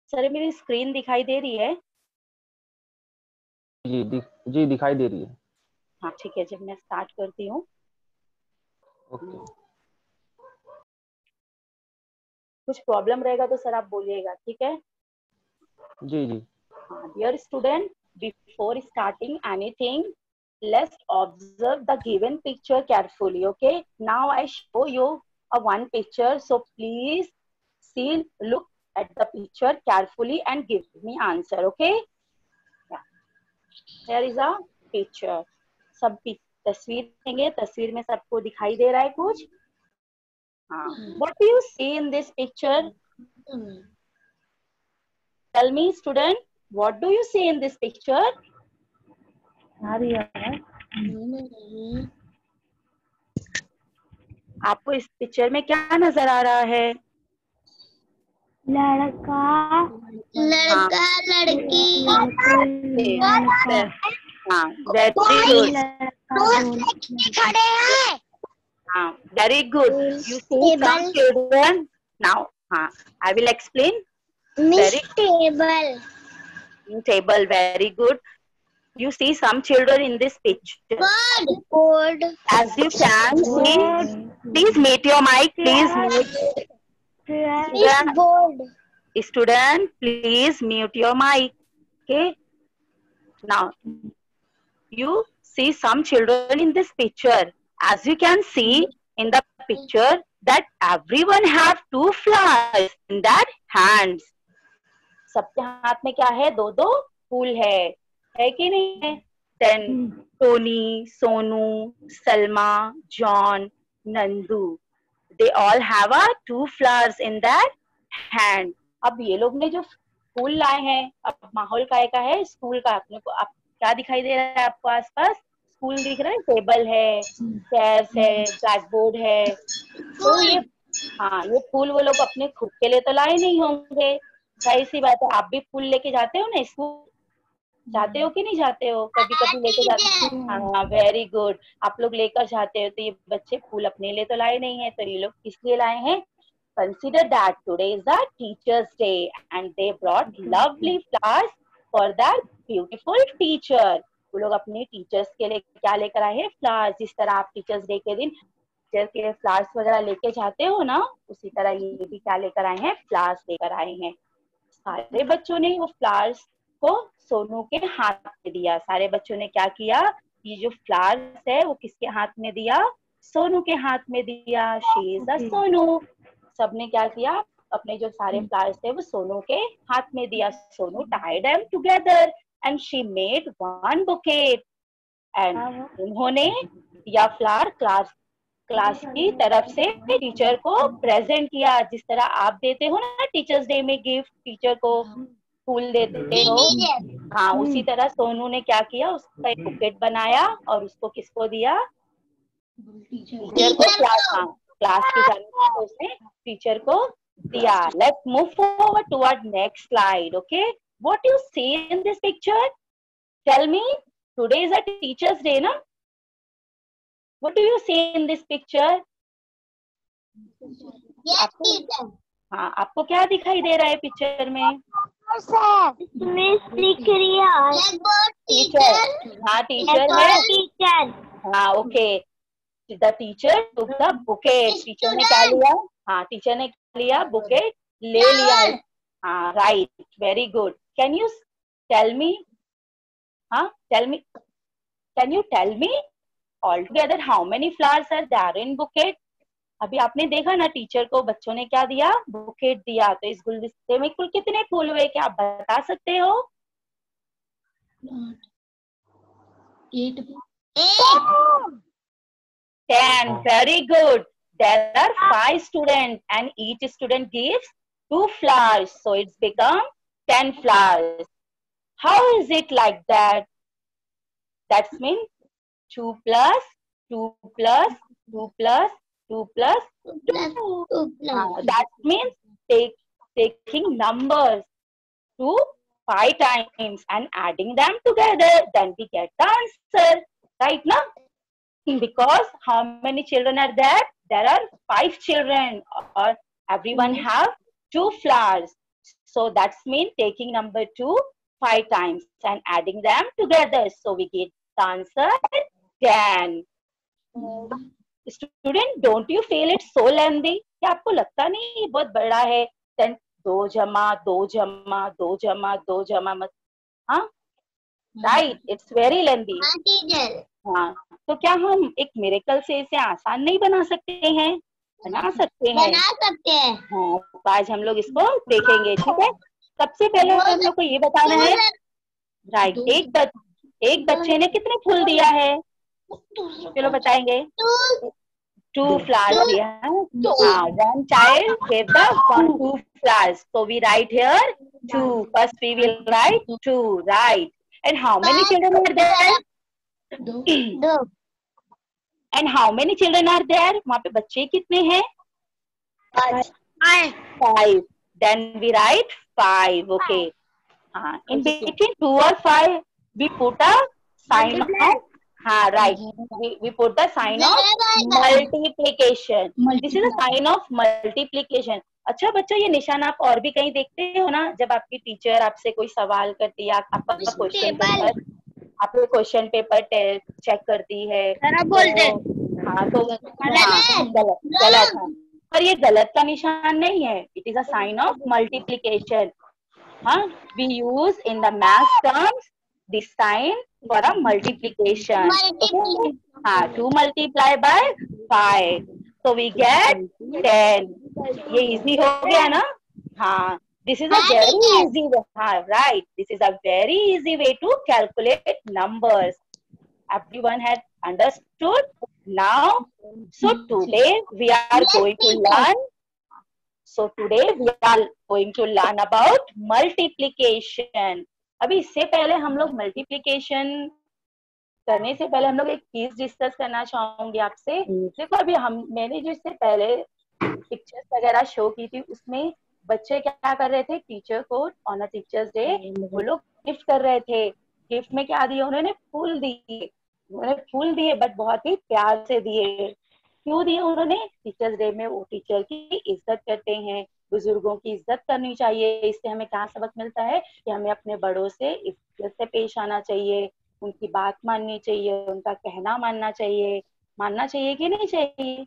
Sir मेरी screen दिखाई दे रही है? जी दिखाई दे रही है। हाँ ठीक है, जब मैं स्टार्ट करती हूँ। ओके। कुछ प्रॉब्लम रहेगा तो सर आप बोलिएगा, ठीक है? जी। हाँ, dear student, before starting anything, let's observe the given picture carefully. Okay, now I show you a one picture, so please see, look at the picture carefully and give me answer. Okay, yeah. Here is a picture. सब तस्वीर देंगे, तस्वीर में सबको दिखाई दे रहा है कुछ? हाँ, what do you see in this picture? Tell me student, what do you see in this picture? आपको इस पिक्चर में क्या नजर आ रहा है? लड़का लड़की हाँ, वेरी गुड। खड़े हैं। हाँ, very good. You see some children now. हाँ, I will explain. Very table table, very good. You see some children in this picture. Board As you can see, please mute your mic. Please mute. Board Student, please mute your mic. Okay. Now, you see some children in this picture. As you can see in the picture that everyone have two flowers in their hands. सबके हाथ में क्या है? दो दो फूल है कि नहीं है? Then Tony, Sonu, Salma, John, Nandu, they all have a two flowers in their hand. अब ये लोग ने जो फूल लाए हैं, अब माहौल का है स्कूल का। अपने को आप क्या दिखाई दे रहा है आपको आसपास? स्कूल दिख रहा है, टेबल है, चेयर्स है, ब्लैक बोर्ड है। तो ये ये फूल वो लोग अपने खुद के लिए तो लाए नहीं होंगे, जाहिर सी बात है। आप भी फूल लेके जाते हो ना स्कूल, जाते हो कि नहीं जाते हो? कभी कभी लेके जाते हो? हाँ, वेरी गुड, आप लोग लेकर जाते हो। तो ये बच्चे फूल अपने लिए तो लाए नहीं है, तो ये लोग किस लिए लाए हैं? Consider that today is the Teachers Day and they brought lovely flowers for that beautiful teacher. वो लोग अपने टीचर्स के लिए क्या लेकर आए हैं? फ्लावर्स। जिस तरह आप टीचर्स डे के दिन टीचर के लिए फ्लावर्स वगैरह लेके जाते हो ना, उसी तरह ये भी क्या लेकर आए हैं? फ्लावर्स लेकर आए हैं। सारे बच्चों ने वो फ्लावर्स को सोनू के हाथ में दिया। सारे बच्चों ने क्या किया? ये जो फ्लावर्स है वो किसके हाथ में दिया? सोनू के हाथ में दिया। She is a Sonu. सबने क्या किया? अपने जो सारे फ्लावर्स थे वो सोनू के हाथ में दिया। Sonu tied them together and she made one bouquet and उन्होंने या फ्लावर क्लास की तरफ से टीचर को प्रेजेंट किया। जिस तरह आप देते हो ना टीचर्स डे में गिफ्ट, टीचर को फूल देते हो, हाँ उसी तरह सोनू ने क्या किया? उसका एक बुकेट बनाया और उसको किसको दिया? टीचर को। क्लास की जाने से उसने टीचर को दिया। Let's move forward toward next slide. Okay, what you see in this picture? Tell me, today is a teachers day ना? What do you see in this picture? आपको क्या दिखाई दे रहा है पिक्चर में? मिस दिख रही है। टीचर। हाँ टीचर है। टीचर। हाँ okay. The teacher took the bouquet. Teacher ने क्या लिया? हाँ टीचर ने क्या लिया? बुकेट ले लिया। हाँ right, very good. Can you tell me, can you tell me all together how many flowers are there in bouquet? अभी आपने देखा ना टीचर को बच्चों ने क्या दिया? बुकेट दिया। तो इस गुलदस्ते में कुल कितने फूल हुए? क्या आप बता सकते हो? 8 10. Very good. There are 5 students and each student gives 2 flowers. So it's become 10 flowers. How is it like that? That means 2 plus 2 plus 2 plus 2 plus 2. That means taking numbers to 5 times and adding them together. Then we get the answer. Right now? Because how many children are there? There are 5 children, or everyone have 2 flowers. So that's mean taking number 2 5 times and adding them together. So we get the answer 10. Student, don't you feel it so lengthy? क्या आपको लगता नहीं ये बहुत बड़ा है? Then 2 जमा 2 जमा 2 जमा 2 जमा मत, हाँ, right, it's very lengthy. हाँ, तो क्या हम एक मिरेकल से इसे आसान नहीं बना सकते हैं? बना सकते हैं। हाँ, तो आज हम लोग इसको देखेंगे, ठीक है। सबसे पहले हम लोग को ये बताना है, राइट, एक बच्चे ने कितने फूल दिया है? चलो बताएंगे। 2 flowers दिया है। हाँ, one child gave the 2 flowers. So we write here 2. First we will write 2, right? And how many children are there? And how many children are there? वहाँ पे बच्चे कितने हैं? 5. Then we write 5. Okay. हाँ, in between 2 or 5 we put a sign of, हाँ, right. We put the sign of multiplication. This is a sign of multiplication. अच्छा बच्चों, ये निशान आप और भी कहीं देखते हो ना, जब आपकी टीचर आपसे कोई सवाल करती है, आपका क्वेश्चन पेपर चेक करती है, हाँ, तो गलत है, पर ये गलत का निशान नहीं है. It is a sign of multiplication. हाँ, we use in the math terms this sign for a multiplication. Okay? हाँ, 2 multiply by 5, so we get 10. ये easy हो गया ना? हाँ, this is a very easy way. हाँ, right. This is a very easy way to calculate numbers. Everyone had understood now. So today we are going to learn. So today we are going to learn about multiplication. अभी इससे पहले हम लोग multiplication करने से पहले हम लोग एक चीज डिस्कस करना चाहूंगी आपसे. देखो, अभी मैंने जो इससे पहले पिक्चर्स वगैरह शो की थी, उसमें बच्चे क्या कर रहे थे, टीचर को ऑन अ टीचर्स डे वो लोग गिफ्ट कर रहे थे. गिफ्ट में क्या दिया उन्होंने? फूल दिए, बट बहुत ही प्यार से दिए. क्यों दिए उन्होंने? टीचर्स डे में वो टीचर की इज्जत करते हैं, बुजुर्गों की इज्जत करनी चाहिए. इससे हमें क्या सबक मिलता है कि हमें अपने बड़ों से इज्जत से पेश आना चाहिए, उनकी बात माननी चाहिए, उनका कहना मानना चाहिए कि नहीं चाहिए?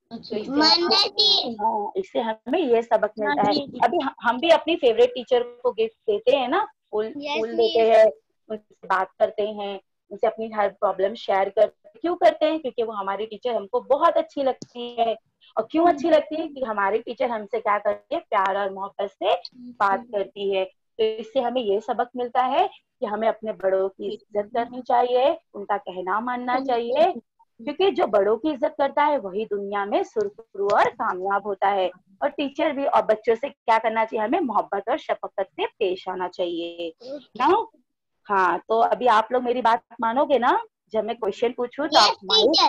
हाँ, इससे हमें ये सबक मिलता है. अभी हम भी अपनी फेवरेट टीचर को गिफ्ट देते हैं ना, फूल देते हैं, उनसे बात करते हैं, उनसे अपनी हर प्रॉब्लम शेयर क्यों करते हैं? क्योंकि वो हमारी टीचर हमको बहुत अच्छी लगती है. और क्यों अच्छी लगती है? कि हमारी टीचर हमसे क्या करती है? प्यार और मोहब्बत से बात करती है. तो इससे हमें ये सबक मिलता है कि हमें अपने बड़ों की इज्जत करनी चाहिए, उनका कहना मानना चाहिए, क्योंकि जो बड़ों की इज्जत करता है वही दुनिया में सुरखरू और कामयाब होता है. और टीचर भी और बच्चों से क्या करना चाहिए? हमें मोहब्बत और शफकत से पेश आना चाहिए ना. हाँ, तो अभी आप लोग मेरी बात मानोगे ना? जब मैं क्वेश्चन पूछूं तो आप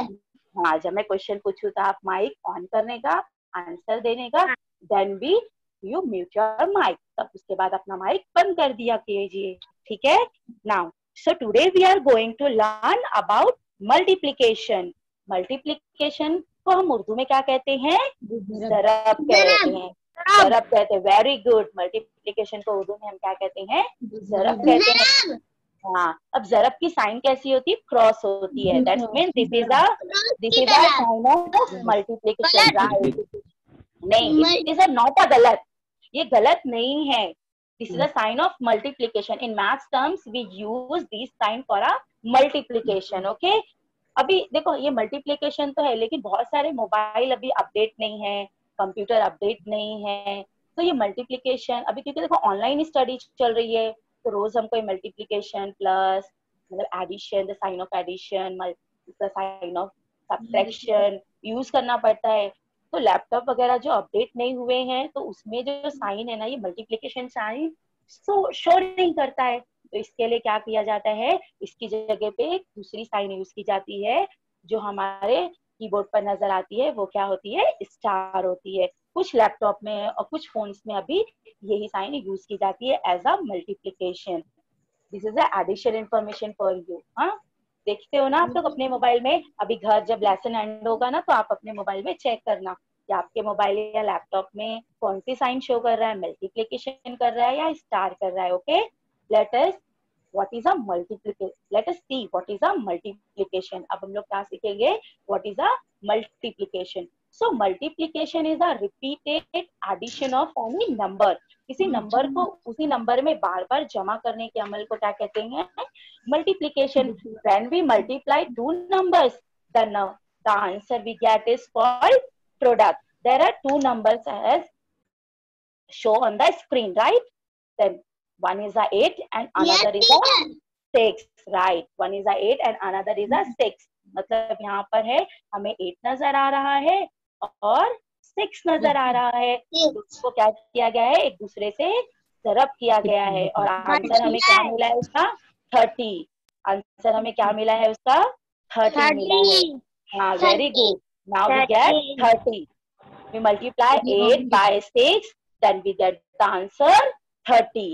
माइक ऑन करने का, आंसर देने का, then be you mute your mic, तब उसके बाद अपना माइक बंद कर दिया कीजिए. ठीक है? Now so today we are going to learn about multiplication. Multiplication को हम उर्दू में क्या कहते हैं? ज़रब कहते हैं. Very good. मल्टीप्लीकेशन को उर्दू में हम क्या कहते हैं? ज़रब कहते हैं. हाँ, अब ज़रब की साइन कैसी होती है? क्रॉस होती है. That's mean this is a sign of multiplication. Right? नहीं, इट इज नॉट अ गलत. ये गलत नहीं है. This is a sign of multiplication. In maths terms we use this sign for a multiplication. Okay, अभी देखो, ये मल्टीप्लीकेशन तो है, लेकिन बहुत सारे मोबाइल अभी अपडेट नहीं है, कंप्यूटर अपडेट नहीं है. तो ये मल्टीप्लीकेशन अभी, क्योंकि देखो ऑनलाइन स्टडी चल रही है, तो रोज हमको मल्टीप्लीकेशन प्लस मतलब addition, the sign of addition, the sign of subtraction use करना पड़ता है. तो लैपटॉप वगैरह जो अपडेट नहीं हुए हैं, तो उसमें जो साइन है ना, ये मल्टीप्लीकेशन साइन शो नहीं करता है. तो इसके लिए क्या किया जाता है? इसकी जगह पे एक दूसरी साइन यूज की जाती है, जो हमारे कीबोर्ड पर नजर आती है. वो क्या होती है? स्टार होती है. कुछ लैपटॉप में और कुछ फोन्स में अभी यही साइन यूज की जाती है as a multiplication. This is a addition information for you. हाँ, देखते हो ना आप लोग अपने मोबाइल में? अभी घर जब लेसन एंड होगा ना, तो आप अपने मोबाइल में चेक करना या आपके मोबाइल या लैपटॉप में कौन सी साइन शो कर रहा है, मल्टीप्लिकेशन कर रहा है या स्टार कर रहा है. Okay, let us what is a multiplication, let us see what is a multiplication. अब हम लोग क्या सीखेंगे, what is a multiplication. So multiplication is a repeated addition of any number. किसी नंबर को उसी नंबर में बार बार जमा करने के अमल को क्या कहते हैं, multiplication. When we multiply two numbers, the answer we get is called product. There are two numbers as show on the screen, right? Then one is a 8 and another is a 6, right? One is a 8 and another is a 6. मतलब यहाँ पर है हमें 8 नजर आ रहा है और 6 नजर आ रहा है. तो उसको क्या किया गया है, एक दूसरे से ज़रब किया गया है और आंसर हमें क्या मिला है उसका 30. आंसर हमें क्या मिला है उसका 30 मिला है. हाँ, very good. Now we get 30. We multiply 8 by 6, then we get the answer 30.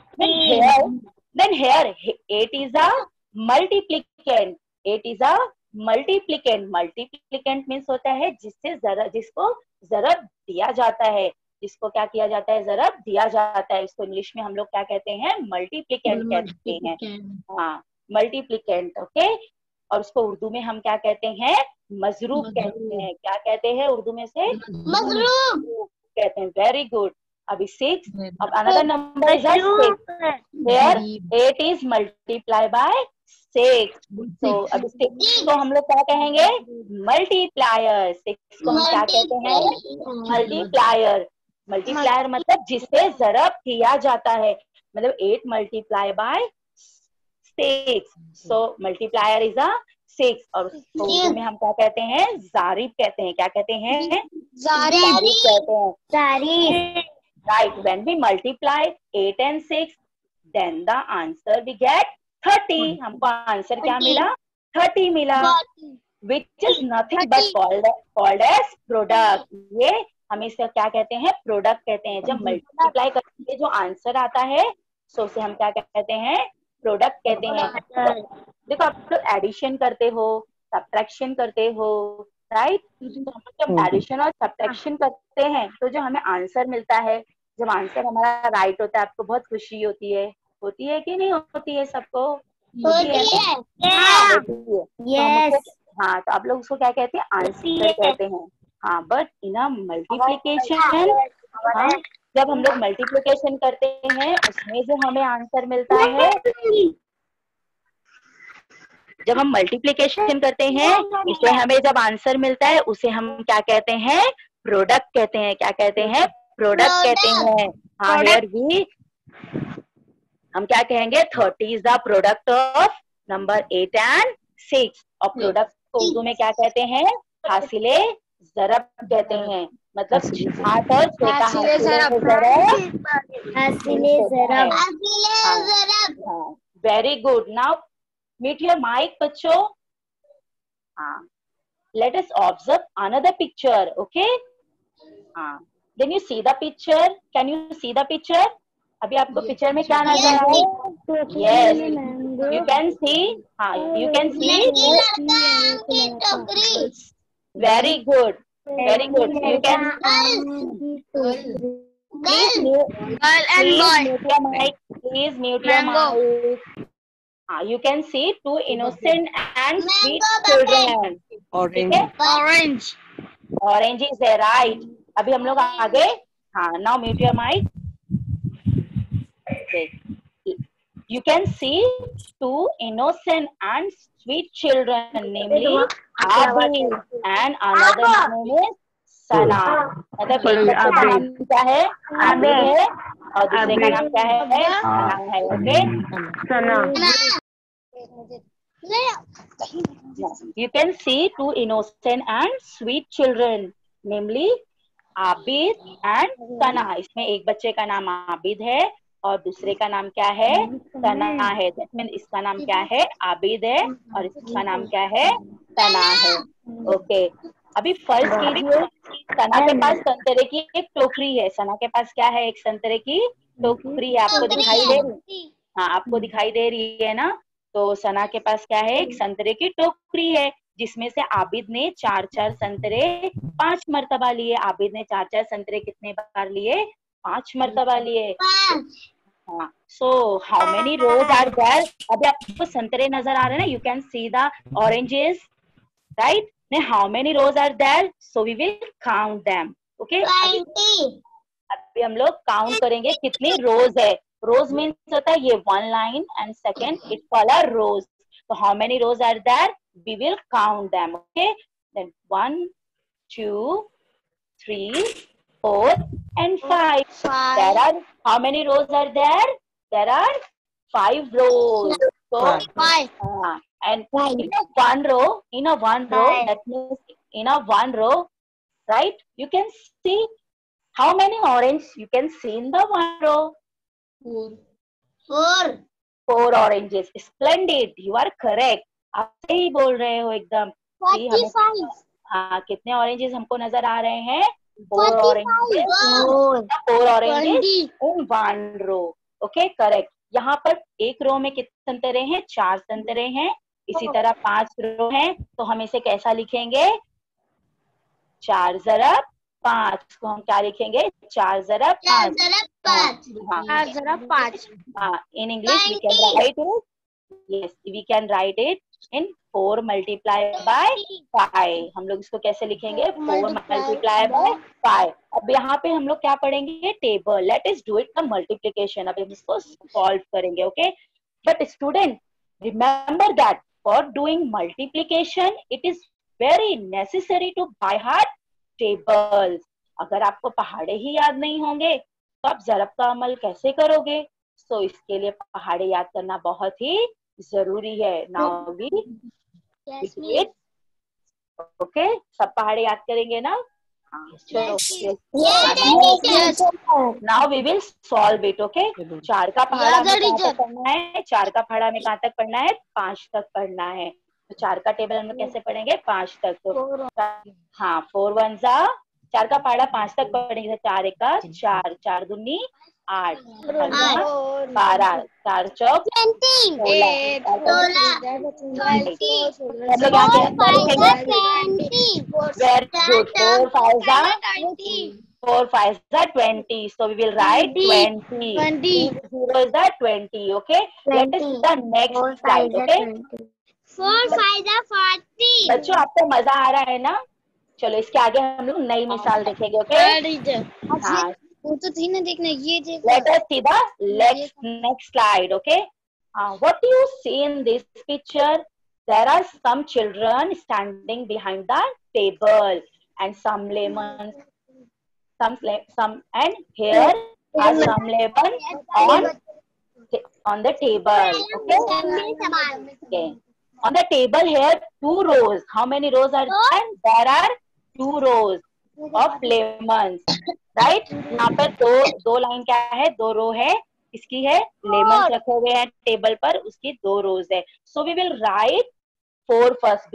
Then here 8 is a multiplicand. 8 is a multiplicand. Multiplicand means होता है जिसको ज़रब दिया जाता है, जिसको क्या किया जाता है, ज़रब दिया जाता है. इसको इंग्लिश में हम लोग क्या कहते हैं, मल्टीप्लिकेंट कहते हैं. हाँ, मल्टीप्लिकेंट. ओके, और उसको उर्दू में हम क्या कहते हैं, मजरूब कहते हैं. क्या कहते हैं उर्दू में से, मजरूब कहते हैं. Very good. अभी 6. अब another number is 6. Here 8 is multiply by 6. तो अभी 6 को हम लोग क्या कहेंगे, मल्टीप्लायर. 6 को हम क्या कहते हैं, मल्टीप्लायर. मल्टीप्लायर मतलब जिससे ज़रब किया जाता है, मतलब 8 multiply by 6. So multiplier is a 6. और उसको उर्दू में हम क्या कहते हैं, ज़ारिब कहते हैं. क्या कहते हैं, ज़ारिब कहते हैं. ज़ारिब. Right. When we multiply 8 and 6, then the answer we get 30. हमको आंसर क्या मिला, 30 मिला. Which is nothing but called as product. ये हम इसे क्या कहते हैं, प्रोडक्ट कहते हैं. जब मल्टीप्लाई करके जो आंसर आता है, सो उसे हम क्या कहते हैं, प्रोडक्ट कहते हैं. देखो आप लोग एडिशन करते हो, सब्ट्रैक्शन करते हो, राइट? तो हम जब एडिशन और सब्ट्रैक्शन करते हैं तो जो हमें आंसर मिलता है, जब आंसर हमारा राइट होता है, आपको बहुत खुशी होती है कि नहीं होती है? सबको होती है. यस. हाँ, तो आप लोग उसको क्या कहते हैं, आंसर कहते हैं. हाँ, बट इन अ मल्टीप्लिकेशन, हाँ, जब हम लोग मल्टीप्लिकेशन करते हैं उसमें जो हमें आंसर मिलता है, जब हम मल्टीप्लिकेशन करते हैं इसमें हमें जब आंसर मिलता है उसे हम क्या कहते हैं, प्रोडक्ट कहते हैं. क्या कहते हैं, प्रोडक्ट कहते हैं. हाँ, हियर वी हम क्या कहेंगे, 30 is the product of number 8 and 6. और प्रोडक्ट को उर्दू में क्या कहते हैं, हासिले ज़रब कहते हैं. मतलब 8 और 6 का हासिले ज़रब. Very good. Now mute your mic, बच्चों. हाँ, let us observe another picture. Okay. हाँ, then you see the picture. Can you see the picture? अभी आपको पिक्चर में क्या नजर आ रहा है? Yes, you can see. हाँ, you can see. Very good. Very good. You can. Please mute your mic. Please mute your mic. You can see two innocent and sweet children. Orange. Orange is there, right? अभी हम लोग आगे. हाँ, now mute your mic. Okay. You can see two innocent and sweet children, namely Abid and another name is Sana. मतलब एक बच्चे का नाम क्या है, आबिद है, और दूसरे का नाम क्या है, सना है. Okay, Sana. You can see two innocent and sweet children, namely Abid and Sana. इसमें एक बच्चे का नाम आबिद है और दूसरे का नाम क्या है, सना है. That means इसका नाम क्या है, आबिद है, और इसका नाम क्या है, सना है. ओके, अभी फर्ज कीजिए, सना के पास संतरे की एक टोकरी है. सना के पास क्या है, एक संतरे की टोकरी है. आपको दिखाई दे रही? हाँ, आपको दिखाई दे रही है ना. तो सना के पास क्या है, एक संतरे की टोकरी है. जिसमें से आबिद ने 4-4 संतरे 5 मरतबा लिए। आबिद ने 4-4 संतरे कितने बार लिए? 5 मरतबा लिए। हाँ, so how many rows are there? अभी आपको संतरे नजर आ रहे हैं ना, you can see the oranges, right? How many rows are there? So we will count them, okay? अभी हम लोग काउंट करेंगे कितनी रोज है। रोज मीन्स होता है ये 1 line and second it's called a rows. So how many rows are there? We will count them. Okay. Then 1, 2, 3, 4, and 5. There are how many rows are there? There are 5 rows. So and in a one row, that means in a one row, right? You can see how many orange you can see in the one row. 4 oranges. Splendid. You are correct. आप सही बोल रहे हो एकदम। हाँ, कितने oranges हमको नजर आ रहे हैं? 4 oranges in 1 row. Okay, correct. यहाँ पर एक रो में कितने संतरे हैं? 4 संतरे हैं। इसी तरह 5 रो हैं, तो हम इसे कैसा लिखेंगे? 4 ज़रब 5 को हम क्या लिखेंगे? 4 ज़रब 5। In English we can write it. Yes, we can write it in 4 multiplied by 5. हम लोग इसको कैसे लिखेंगे? 4 multiplied by 5. अब यहाँ पे हम लोग क्या पढ़ेंगे? Table. Let us do it the multiplication. अब हम इसको सॉल्व करेंगे, okay? But student, remember that for doing multiplication, it is very necessary to by heart tables. अगर आपको पहाड़े ही याद नहीं होंगे तो आप ज़रब का अमल कैसे करोगे? तो इसके लिए पहाड़े याद करना बहुत ही जरूरी है। Now we it, okay? सब पहाड़े याद करेंगे ना? चलो, now we will solve it, okay? 4 का पहाड़ा हमें कहाँ तक पढ़ना है? 4 का पहाड़ा हमें कहाँ तक पढ़ना है? 5 तक पढ़ना है। तो 4 का टेबल हम लोग कैसे पढ़ेंगे? 5 तक। तो हाँ, 4 1 जा 4 का पहाड़ा 5 तक पढ़ेंगे। 4 एक 4, 4 दूनी 8, 12, 4 चौक 16, 4 5 20. So we will write 20. 0 is the 20. Okay. Let us see the next slide. Okay. 4 5 40. बच्चों, आपको मजा आ रहा है ना? चलो, इसके आगे हम लोग नई मिसाल देखेंगे। ओके, हाँ, वो तो थी ना, देखना ये देखो। Let us see the next slide. Okay. What do you see in this picture? There are some children standing behind the table and some lemons. And here are some lemons on the table. Okay. On the table here 2 rows. How many rows are there? There are 2 rows of lemons. Right? यहाँ पर दो line क्या है? 2 रो है। इसकी है lemon रखे हुए हैं टेबल पर, उसकी 2 रोज है। So we will write 4 first.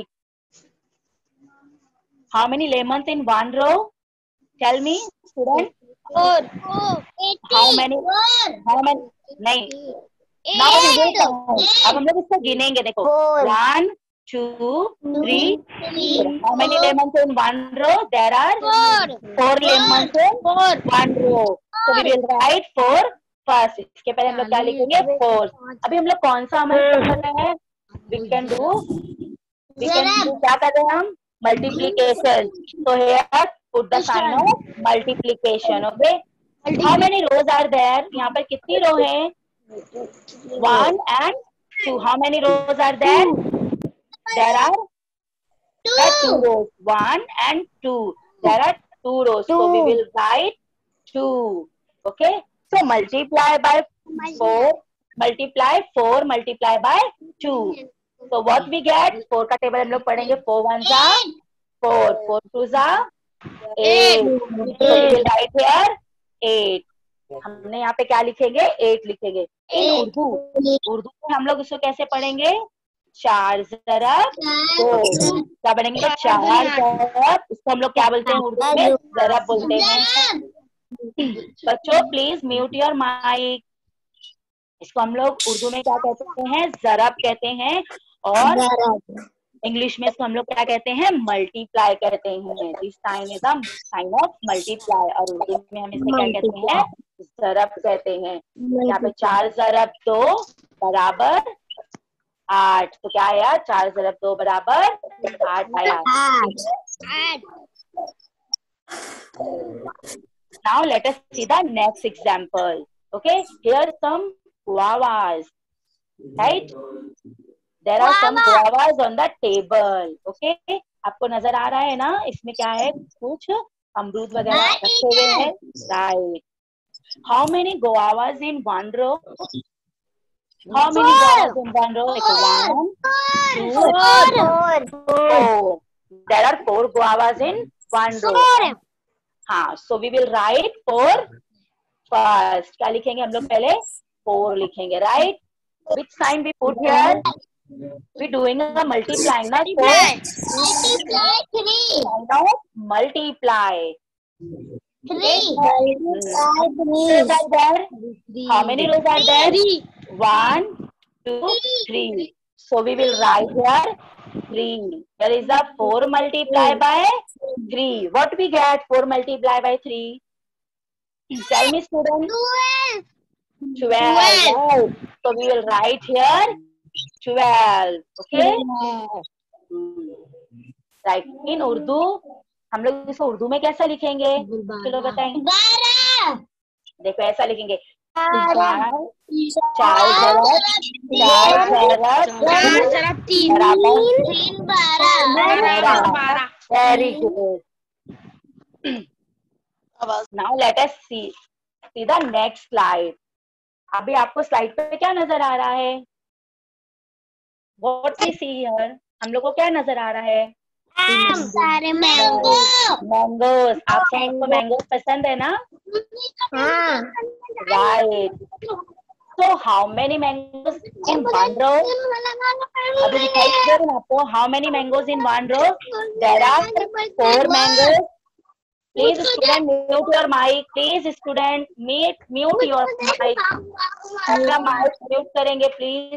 How many lemons in 1 row? Tell me student. 4 how many? नहीं, नाउ वी विल काउंट। अब हम लोग इसको गिनेंगे। देखो, 1 2 3 4. How many lemons in 1 row? There are 4 lemons in 1 row. So we will write 4 first. इसके पहले हम लोग क्या लिखेंगे? 4. अभी हम लोग कौन सा अमल कर रहे हैं? We can do क्या कर रहे हैं हम? Multiplication. So here put the sign of multiplication. Okay. How many rows are there? यहाँ पर कितनी रो है? 1 and 2. How many rows are there? There are 2 rows. 1 and 2. There are 2 rows. So we will write 2. Okay. So multiply by 4. Multiply 4 multiply by 2. So what we get? 4 का table हम लोग पढ़ेंगे। 4 1 जा 4, 4 2 जा 8. So we will write here 8. हमने यहाँ पे क्या लिखेंगे? 8 लिखेंगे। इन उर्दू में हम लोग इसको कैसे पढ़ेंगे? 4 ज़रब 2। क्या बनेंगे? 4 ज़रब, इसको हम लोग क्या बोलते हैं उर्दू में? ज़रब बोलते हैं। बच्चों, प्लीज म्यूट योर माइक। इसको हम लोग उर्दू में क्या कहते हैं? ज़रब कहते हैं। और इंग्लिश में इसको हम लोग क्या कहते हैं, मल्टीप्लाई कहते हैं। This sign is the sign of multiply, और उर्दू में हम इसे क्या कहते हैं, ज़रब कहते हैं। यहाँ पे 4 ज़रब 2 बराबर 8, तो क्या आया, 4 ज़रब 2 बराबर 8 आया। Now let us see the next example. Okay, here some guavas, right? There are some guavas on the table. Okay, आपको नजर आ रहा है ना, इसमें क्या है, कुछ अमरूद वगैरह रखे हुए हैं, right? How many guavas in one row? How many guavas in one row? Like 1, 2, 4. There are 4 guavas in one row. हाँ, so we will write 4 first. क्या लिखेंगे हम लोग पहले, 4 लिखेंगे, right? Which sign we put here? We doing a multiplying, na? Multiply 3. Now multiply. 3. Rows are there? How many rows are there? 1, 2, 3. So we will write here 3. There is a 4 multiplied by 3. What we get 4 multiplied by 3? Tell me, student. 12. Right. So we will write here 12. Okay. Right. In Urdu, हम लोग इसको उर्दू में कैसा लिखेंगे, चलो बताएंगे। 12. देखो ऐसा लिखेंगे, 4 ज़रब 3 12। Very good. Now let us see the next slide. अभी आपको स्लाइड पे क्या नजर आ रहा है? What we see here? हम लोग को क्या नजर आ रहा है? सारे मैंगो। मैंगोस। आप सबको मैंगोस पसंद है ना? Right. So how many mangoes in one row? अभी दिखाई दे रहा है आपको? How many mangoes in one row? There are 4 mangoes. Please student mute your mic. Please student mute your mic. अपना mic mute करेंगे please.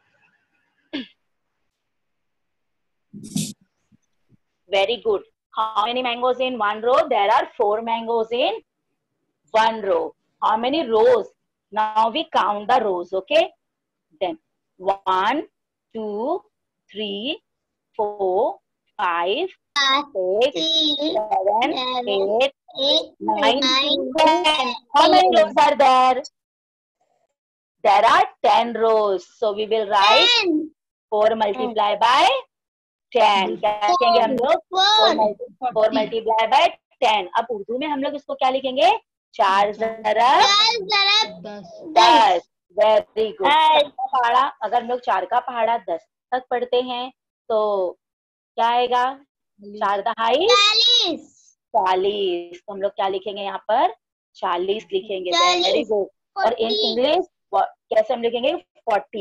Very good. How many mangoes in one row? There are 4 mangoes in one row. How many rows? Now we count the rows, okay? Then 1, 2, 3, 4, 5, 6, 7, 8, 9, 10. How many rows are there? There are 10 rows. So we will write 4 multiplied by 10. क्या लिखेंगे हम लोग? 4 multiplied by 10. अब उर्दू में हम लोग इसको क्या लिखेंगे? 4 ज़रब 10. Very good. पहाड़ा, अगर हम लोग 4 का पहाड़ा 10 तक पढ़ते हैं तो क्या आएगा? 4 दहाई 40. तो हम लोग क्या लिखेंगे यहाँ पर? 40 लिखेंगे. Very good. और इन इंग्लिश कैसे हम लिखेंगे? 40.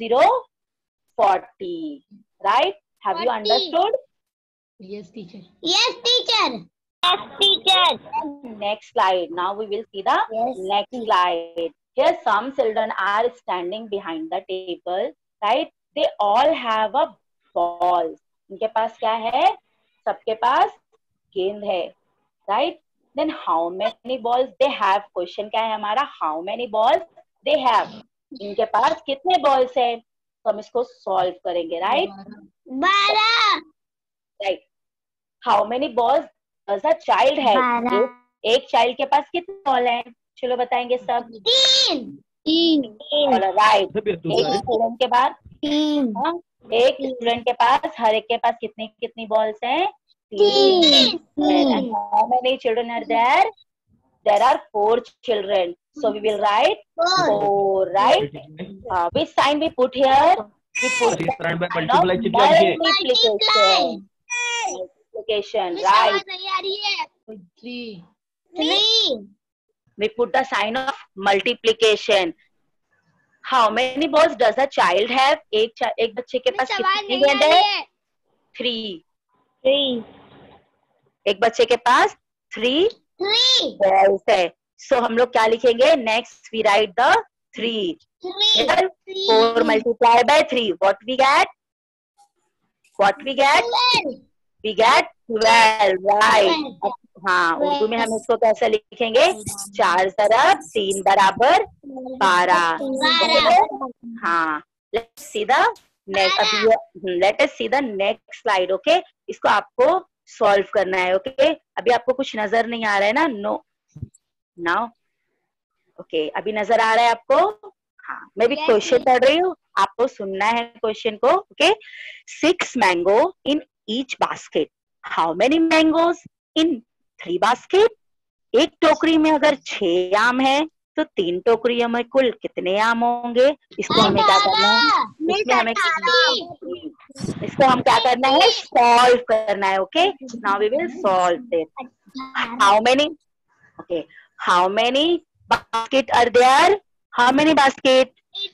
40. Right? Have you understood? Yes, teacher. Yes, teacher. Yes, teacher. Next slide. Now we will see the next slide. Here some children are standing behind the table, right? They all have a ball. इनके पास क्या है? सबके पास गेंद है, right? Then how many balls they have? Question क्या है हमारा? How many balls they have? इनके पास कितने balls है? तो हम इसको solve करेंगे, right? 12. Right. How many balls does a child have? एक child के पास कितने बॉल हैं? चलो बताएंगे सब. 3. Right. एक स्टूडेंट के पास 3. एक स्टूडेंट के पास, हर एक के पास कितनी बॉल्स हैं? 3. And how many children are there? There are 4 children. So we will write 4, right? Which sign we put here? We put multiplication, right? 3. We put the sign of multiplication. How many balls does a child have? एक बच्चे के पास कितनी गेंद है? 3. एक बच्चे के पास 3 balls है. So हम लोग क्या लिखेंगे? Next we write the 3. 4 multiplied by 3. What we get? what we get? We get 12, right? हाँ, उर्दू में हम इसको कैसे लिखेंगे? 4 ज़रब 3 बराबर 12। हाँ, let's see the let us see the next slide, okay? इसको आपको सॉल्व करना है, ओके? अभी आपको कुछ नजर नहीं आ रहा है ना? नो, नाउ ओके, अभी नजर आ रहा है आपको? हाँ, मैं भी क्वेश्चन पढ़ रही हूँ, आपको सुनना है क्वेश्चन को, okay? 6 mango in each basket, how many mangoes in 3 basket? एक टोकरी में अगर 6 आम है तो 3 टोकरियों में कुल कितने आम होंगे? इसको हमें क्या करना है? इसको हम क्या करना है? सॉल्व करना है, okay? Now we will solve this. How many, okay, how many basket are there? How many basket?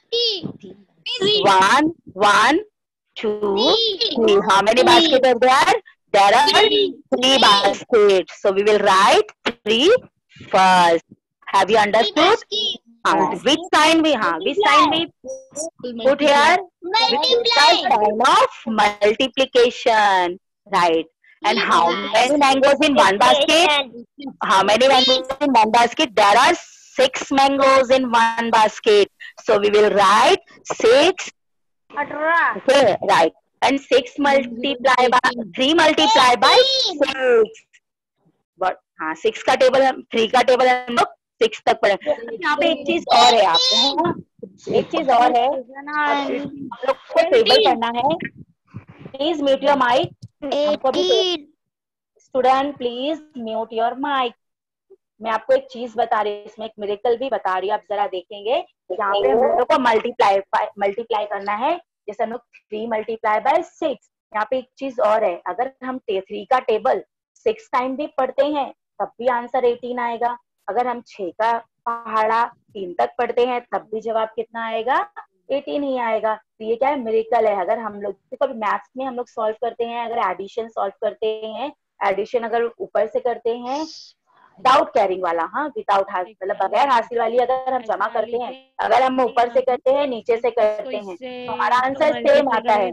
1 1 2 3. How many baskets are there? There are 3 baskets. So we will write 3 first. Have you understood? Which sign we put here? Multiply. Sign of multiplication, right? And how many mangoes in one basket? How many mangoes in one basket? There are 6 mangoes in one basket. So we will write 6. Okay, right. And 6 multiply by 3 multiply by 6. But हाँ, 6 का table, 3 का table हम लोग 6 तक पढ़े। यहाँ पे एक चीज और है आपको, एक चीज और है, आप लोग को टेबल पढ़ना है। Please mute your mic. 18. Student please mute your mic. मैं आपको एक चीज बता रही हूँ, इसमें एक मिरेकल भी बता रही हूँ, आप जरा देखेंगे। यहाँ पे हम लोग को मल्टीप्लाई करना है, जैसे हम लोग 3 मल्टीप्लाई बाय 6। यहाँ पे एक चीज और है, अगर हम 3 का टेबल 6 टाइम भी पढ़ते हैं तब भी आंसर 18 आएगा। अगर हम 6 का पहाड़ा 3 तक पढ़ते हैं तब भी जवाब कितना आएगा? 18 ही आएगा। तो ये क्या है? मिरेकल है। अगर हम लोग कभी मैथ्स में हम लोग सॉल्व करते हैं, अगर एडिशन सॉल्व करते हैं, एडिशन अगर ऊपर से करते हैं विदाउट कैरिंग वाला, हाँ, विदाउट हासिल, मतलब बगैर हासिल वाली अगर हम जमा करते हैं, अगर हम ऊपर से करते हैं नीचे से करते हैं तो हमारा आंसर सेम आता है।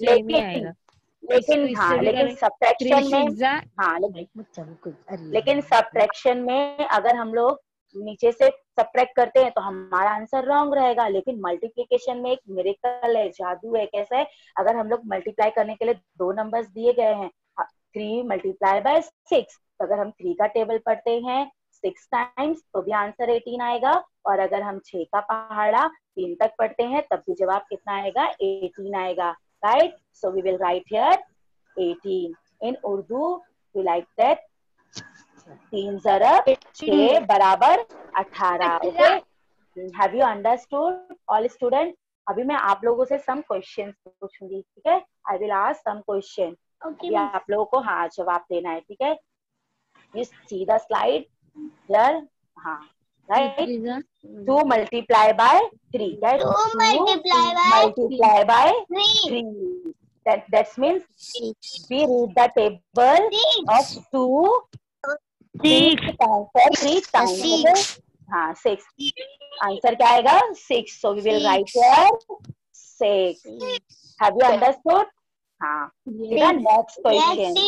लेकिन सब्ट्रैक्शन में, हाँ, लेकिन सब्ट्रैक्शन में अगर हम लोग नीचे से सब्ट्रैक्ट करते हैं तो हमारा आंसर रॉन्ग रहेगा। लेकिन मल्टीप्लिकेशन में एक मिरेकल है, जादू है। कैसे है? अगर हम लोग मल्टीप्लाई करने के लिए 2 नंबर्स दिए गए हैं, 3 मल्टीप्लाई बाय 6, तो अगर हम 3 का टेबल पढ़ते हैं 6 टाइम्स तो भी आंसर 18 आएगा। और अगर हम 6 का पहाड़ा 3 तक पढ़ते हैं तब भी जवाब कितना आएगा? 18 आएगा, right? So we will write here 18 in Urdu. We like that 3 ज़रब 6 बराबर 18, okay? Have you understood all student? अभी मैं आप लोगों से सम क्वेश्चंस पूछूंगी, ठीक है? I will ask some question. अभी आप लोगों को हाँ जवाब देना है, ठीक है? You see the slide here, हाँ, right? 2 multiply by 3, right? 2 multiply by 3. That means 6. we read the table of 2 3 times, okay? हाँ, 6. आंसर क्या आएगा? 6. So we will write here 6. Have you understood? हाँ. The next question.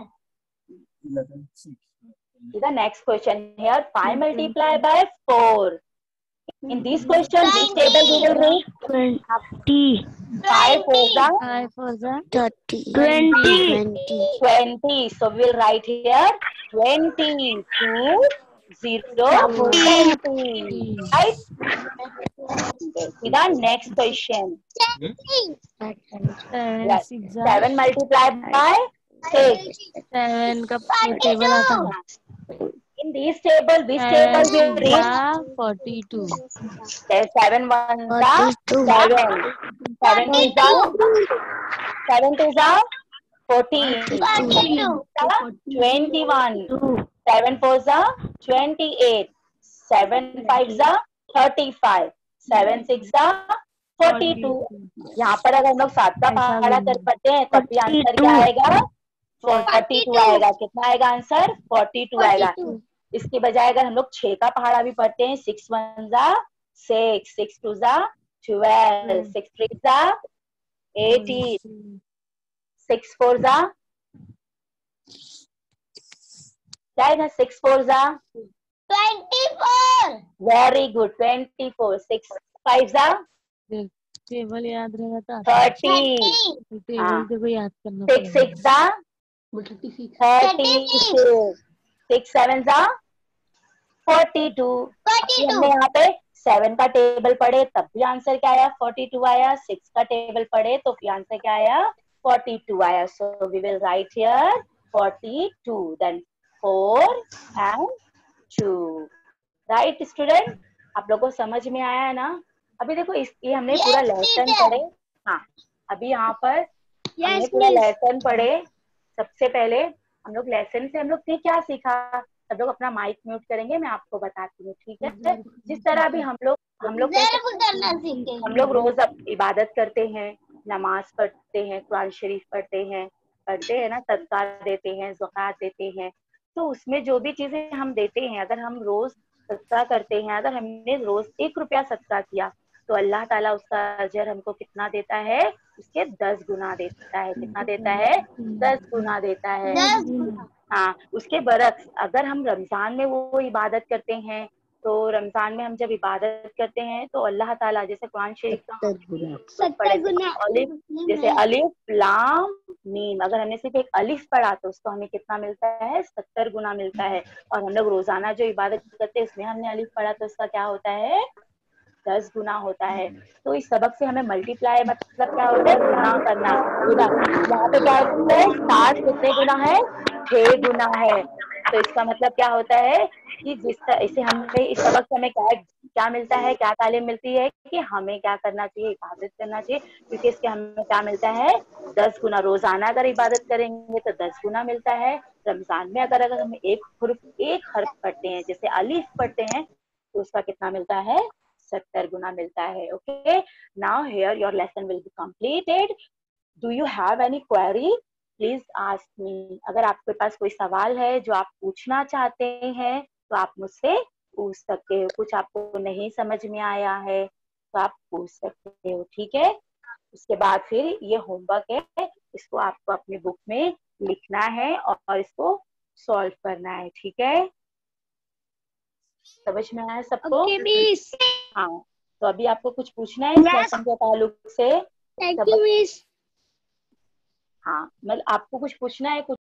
The next question here, 5 multiply by 4. In this question, which table we will read? 20. 5 for the 30. 20. So we will write here 20 2 0 20. Right? Okay. See the next question. 7 multiply by 6. 7 का table आता है। In this table, which table we read? 42. 7 1 7. 7 2 14. 21. 7 4 28. 7 5 35. 7 6 42. यहाँ पर अगर हम लोग 7 का पहाड़ा कर पाते हैं तब भी आंसर क्या आएगा? 42 आएगा। कितना आएगा आंसर? 42 आएगा। इसके बजाय अगर हम लोग 6 का पहाड़ा भी पढ़ते हैं, 6 1 6, 6 2 12, 6 3 18, 6 4 जा क्या है ना, 6 4 जा 24. वेरी गुड 24, 6 5 जा टेबल याद रहेगा तो 30, 30. टेबल देखो याद करना 6 6 जा 36, 6 7 जा 42। अभी हमने 42. यहाँ पे 7 का टेबल पढ़े तब भी आंसर क्या आया, 42 आया। 6 का टेबल पढ़े तो भी आंसर क्या आया, 42 आया। So we will write here 42, then 4 and 2। Right student, आप लोगों को समझ में आया है ना? अभी देखो ये हमने Yes, पूरा लेसन teacher. पढ़े। हाँ, अभी यहाँ पर हमने Yes, पूरा miss. लेसन पढ़े। सबसे पहले हम लोग लेसन से हम लोग ने क्या सीखा, सब लोग अपना माइक म्यूट करेंगे, मैं आपको बताती हूँ, ठीक है? जिस तरह भी हम लोग कैसे ज़रूर करना सीखे. हम लोग रोज इबादत करते हैं, नमाज पढ़ते हैं, कुरान शरीफ पढ़ते हैं ना, सदका देते हैं, ज़कात देते हैं। तो उसमें जो भी चीजें हम देते हैं, अगर हम रोज सदका करते हैं, अगर हमने रोज 1 रुपया सदका किया तो अल्लाह ताला उसका अजर हमको कितना देता है, उसके 10 गुना देता है। कितना देता है, 10 गुना देता है। 10. हाँ, उसके बरक्स अगर हम रमजान में वो इबादत करते हैं, तो रमजान में हम जब इबादत करते हैं तो अल्लाह ताला, जैसे कुरान शरीफ का 70 गुना. जैसे अलिफ लाम मीम, अगर हमने सिर्फ एक अलिफ पढ़ा तो उसको हमें कितना मिलता है, 70 गुना मिलता है। और हम लोग रोजाना जो इबादत करते हैं उसमें हमने अलिफ पढ़ा तो उसका क्या होता है, 10 गुना होता है। तो इस सबक से हमें मल्टीप्लाई मतलब क्या होता है, गुना करना। गुना यहाँ पे क्या होता है, 7 कितने गुना है, 6 गुना है। तो इसका मतलब क्या होता है कि इसे हमें इस सबक से हमें क्या मिलता है, क्या तालीम मिलती है कि हमें क्या करना चाहिए, इबादत करना चाहिए, क्योंकि इसके हमें क्या मिलता है, 10 गुना। रोजाना अगर इबादत करेंगे तो 10 गुना मिलता है। रमजान में अगर हम एक हर्फ पढ़ते हैं, जैसे अलीफ पढ़ते हैं, तो उसका कितना मिलता है, 70 गुना मिलता है। Okay, now here your lesson will be completed. Do you have any query, please ask me. अगर आपके पास कोई सवाल है जो आप पूछना चाहते हैं तो आप मुझसे पूछ सकते हो। कुछ आपको नहीं समझ में आया है तो आप पूछ सकते हो, ठीक है? उसके बाद फिर ये होमवर्क है, इसको आपको अपनी बुक में लिखना है और इसको सॉल्व करना है, ठीक है? समझ में आया सबको? Okay, miss. हाँ, तो अभी आपको कुछ पूछना है इस Yes. लेसन के ताल्लुक से? Thank you, miss. हाँ, मतलब आपको कुछ पूछना है, कुछ